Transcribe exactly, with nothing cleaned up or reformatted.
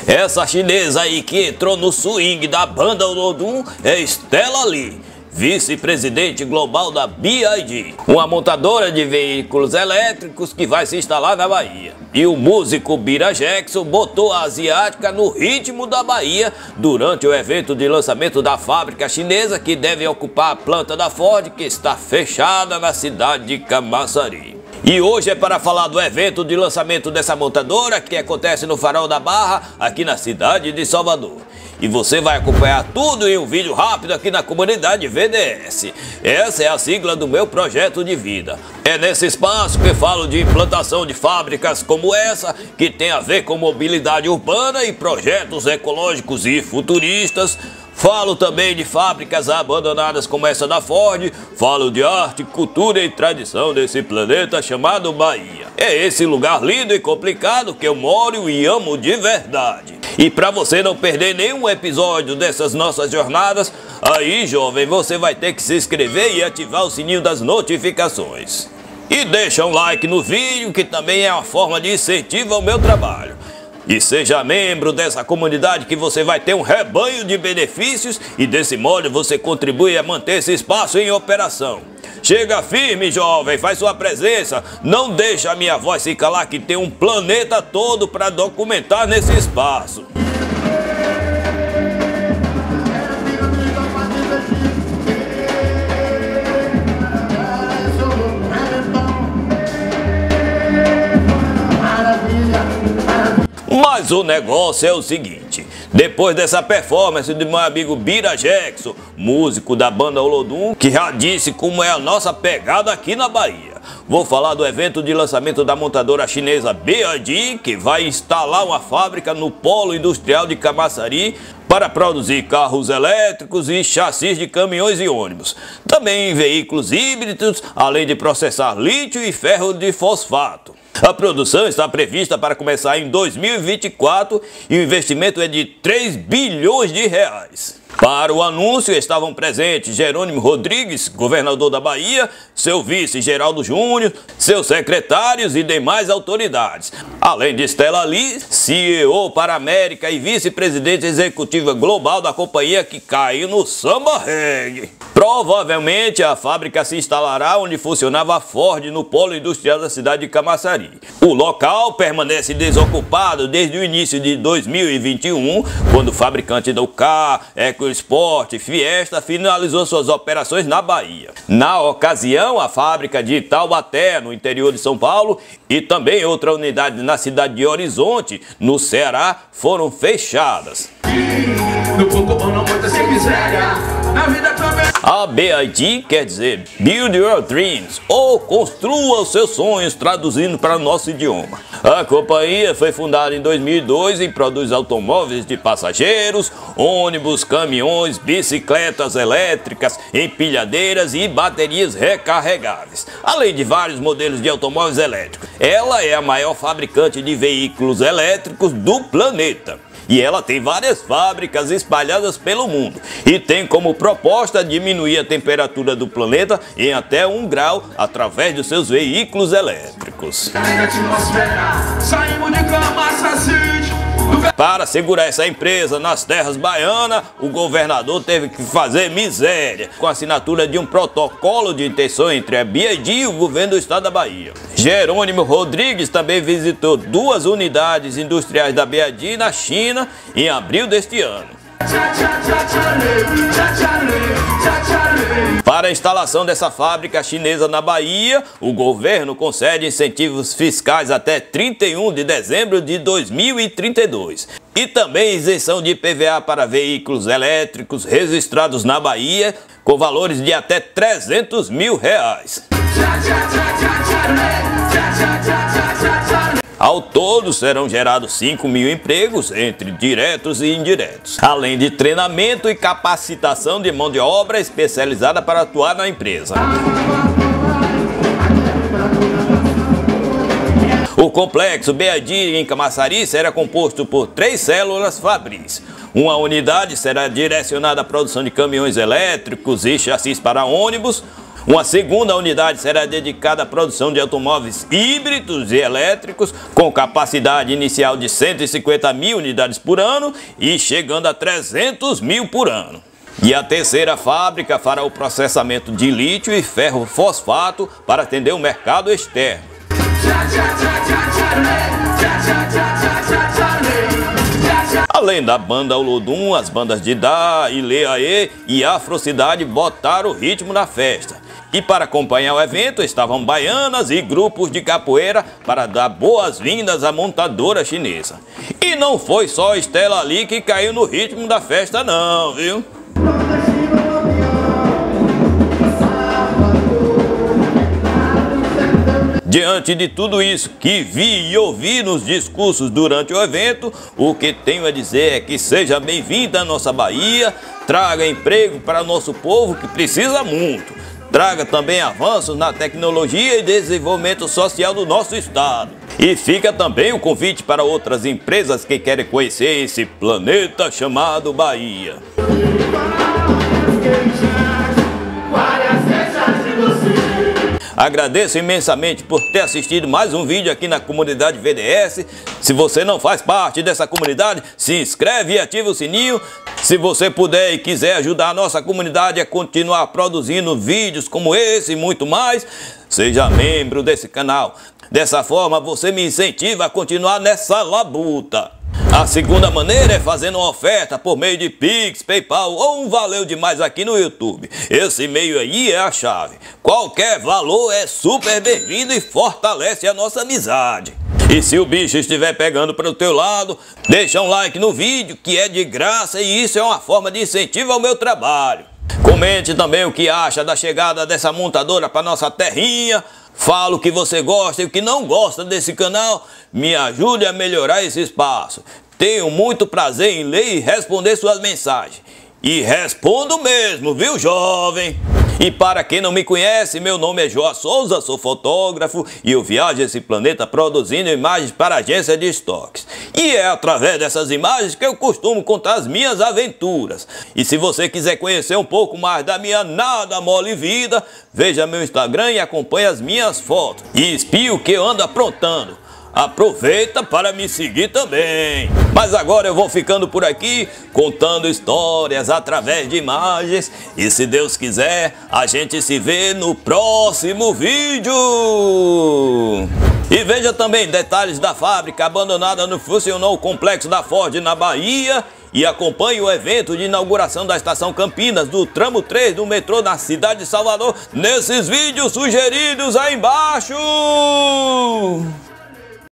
Essa chinesa aí que entrou no swing da banda Olodum é Stella Lee, vice-presidente global da B Y D, uma montadora de veículos elétricos que vai se instalar na Bahia. E o músico Bira Jackson botou a asiática no ritmo da Bahia durante o evento de lançamento da fábrica chinesa que deve ocupar a planta da Ford, que está fechada na cidade de Camaçari. E hoje é para falar do evento de lançamento dessa montadora que acontece no Farol da Barra, aqui na cidade de Salvador. E você vai acompanhar tudo em um vídeo rápido aqui na comunidade V D S. Essa é a sigla do meu projeto de vida. É nesse espaço que falo de implantação de fábricas como essa, que tem a ver com mobilidade urbana e projetos ecológicos e futuristas. Falo também de fábricas abandonadas como essa da Ford. Falo de arte, cultura e tradição desse planeta chamado Bahia. É esse lugar lindo e complicado que eu moro e amo de verdade. E para você não perder nenhum episódio dessas nossas jornadas, aí, jovem, você vai ter que se inscrever e ativar o sininho das notificações. E deixa um like no vídeo, que também é uma forma de incentivo ao meu trabalho. E seja membro dessa comunidade que você vai ter um rebanho de benefícios e desse modo você contribui a manter esse espaço em operação. Chega firme, jovem, faz sua presença, não deixa a minha voz se calar que tem um planeta todo para documentar nesse espaço. Mas o negócio é o seguinte, depois dessa performance do meu amigo Bira Jackson, músico da banda Olodum, que já disse como é a nossa pegada aqui na Bahia, vou falar do evento de lançamento da montadora chinesa B Y D, que vai instalar uma fábrica no polo industrial de Camaçari para produzir carros elétricos e chassis de caminhões e ônibus. Também veículos híbridos, além de processar lítio e ferro de fosfato. A produção está prevista para começar em dois mil e vinte e quatro e o investimento é de três bilhões de reais. Para o anúncio estavam presentes Jerônimo Rodrigues, governador da Bahia, seu vice Geraldo Júnior, seus secretários e demais autoridades, além de Stella Lee, C E O para a América e vice-presidente executiva global da companhia que caiu no samba reggae. Provavelmente a fábrica se instalará onde funcionava a Ford, no polo industrial da cidade de Camaçari. O local permanece desocupado desde o início de dois mil e vinte e um, quando o fabricante do K, EcoSport e Fiesta finalizou suas operações na Bahia. Na ocasião, a fábrica de Taubaté, no interior de São Paulo, e também outra unidade na cidade de Horizonte, no Ceará, foram fechadas. A B Y D quer dizer Build Your Dreams, ou construa os seus sonhos, traduzindo para o nosso idioma. A companhia foi fundada em dois mil e dois e produz automóveis de passageiros, ônibus, caminhões, bicicletas elétricas, empilhadeiras e baterias recarregáveis, além de vários modelos de automóveis elétricos. Ela é a maior fabricante de veículos elétricos do planeta. E ela tem várias fábricas espalhadas pelo mundo e tem como proposta diminuir a temperatura do planeta em até um grau através dos seus veículos elétricos. Para segurar essa empresa nas terras baianas, o governador teve que fazer miséria com a assinatura de um protocolo de intenção entre a B Y D e o governo do estado da Bahia. Jerônimo Rodrigues também visitou duas unidades industriais da B Y D na China em abril deste ano. Para a instalação dessa fábrica chinesa na Bahia, o governo concede incentivos fiscais até trinta e um de dezembro de dois mil e trinta e dois. E também isenção de I P V A para veículos elétricos registrados na Bahia, com valores de até trezentos mil reais. Ao todo serão gerados cinco mil empregos, entre diretos e indiretos, além de treinamento e capacitação de mão de obra especializada para atuar na empresa. O complexo B Y D em Camaçari será composto por três células fabris. Uma unidade será direcionada à produção de caminhões elétricos e chassis para ônibus. Uma segunda unidade será dedicada à produção de automóveis híbridos e elétricos, com capacidade inicial de cento e cinquenta mil unidades por ano e chegando a trezentos mil por ano. E a terceira fábrica fará o processamento de lítio e ferro fosfato para atender o mercado externo. Além da banda Olodum, as bandas de Dá, Ileaê e Afrocidade botaram o ritmo na festa. E para acompanhar o evento estavam baianas e grupos de capoeira para dar boas-vindas à montadora chinesa. E não foi só Stella Lee que caiu no ritmo da festa não, viu? Diante de tudo isso que vi e ouvi nos discursos durante o evento, o que tenho a dizer é que seja bem-vinda à nossa Bahia, traga emprego para nosso povo que precisa muito, traga também avanços na tecnologia e desenvolvimento social do nosso estado. E fica também o convite para outras empresas que querem conhecer esse planeta chamado Bahia. Agradeço imensamente por ter assistido mais um vídeo aqui na comunidade V D S. Se você não faz parte dessa comunidade, se inscreve e ativa o sininho. Se você puder e quiser ajudar a nossa comunidade a continuar produzindo vídeos como esse e muito mais, seja membro desse canal. Dessa forma você me incentiva a continuar nessa labuta. A segunda maneira é fazendo uma oferta por meio de Pix, PayPal ou um valeu demais aqui no YouTube. Esse e-mail aí é a chave. Qualquer valor é super bem-vindo e fortalece a nossa amizade. E se o bicho estiver pegando para o teu lado, deixa um like no vídeo que é de graça e isso é uma forma de incentivo ao meu trabalho. Comente também o que acha da chegada dessa montadora para nossa terrinha. Fala o que você gosta e o que não gosta desse canal. Me ajude a melhorar esse espaço. Tenho muito prazer em ler e responder suas mensagens. E respondo mesmo, viu, jovem? E para quem não me conhece, meu nome é João Souza, sou fotógrafo e eu viajo esse planeta produzindo imagens para a agência de estoques. E é através dessas imagens que eu costumo contar as minhas aventuras. E se você quiser conhecer um pouco mais da minha nada mole vida, veja meu Instagram e acompanhe as minhas fotos. E espie o que eu ando aprontando. Aproveita para me seguir também. Mas agora eu vou ficando por aqui, contando histórias através de imagens. E se Deus quiser, a gente se vê no próximo vídeo. E veja também detalhes da fábrica abandonada no funcional complexo da Ford na Bahia. E acompanhe o evento de inauguração da Estação Campinas do tramo três do metrô na cidade de Salvador nesses vídeos sugeridos aí embaixo.